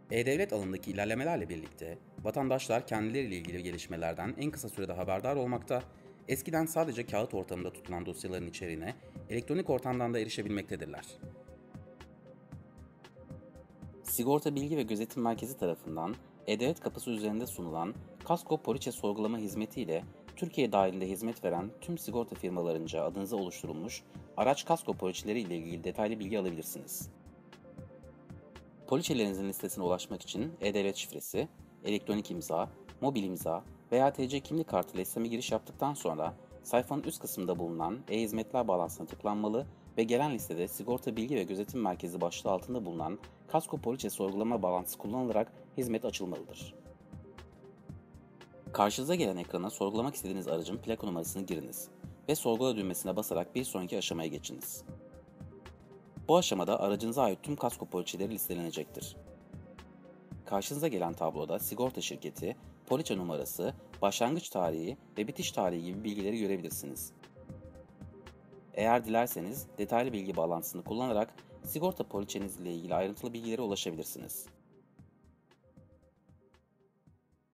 E-Devlet alanındaki ilerlemelerle birlikte vatandaşlar kendileriyle ilgili gelişmelerden en kısa sürede haberdar olmakta, eskiden sadece kağıt ortamında tutulan dosyaların içeriğine elektronik ortamdan da erişebilmektedirler. Sigorta Bilgi ve Gözetim Merkezi tarafından E-Devlet kapısı üzerinde sunulan Kasko Poliçe sorgulama hizmeti ile Türkiye dahilinde hizmet veren tüm sigorta firmalarınca adınıza oluşturulmuş araç kasko poliçeleri ile ilgili detaylı bilgi alabilirsiniz. Poliçelerinizin listesine ulaşmak için E-Devlet şifresi, elektronik imza, mobil imza veya TC kimlik kartı ile işleme giriş yaptıktan sonra sayfanın üst kısmında bulunan e-hizmetler bağlantısına tıklanmalı ve gelen listede Sigorta Bilgi ve Gözetim Merkezi başlığı altında bulunan Kasko Poliçe sorgulama bağlantısı kullanılarak hizmet açılmalıdır. Karşınıza gelen ekrana sorgulamak istediğiniz aracın plaka numarasını giriniz ve sorgula düğmesine basarak bir sonraki aşamaya geçiniz. Bu aşamada aracınıza ait tüm kasko poliçeleri listelenecektir. Karşınıza gelen tabloda sigorta şirketi, poliçe numarası, başlangıç tarihi ve bitiş tarihi gibi bilgileri görebilirsiniz. Eğer dilerseniz detaylı bilgi bağlantısını kullanarak sigorta poliçeniz ile ilgili ayrıntılı bilgilere ulaşabilirsiniz.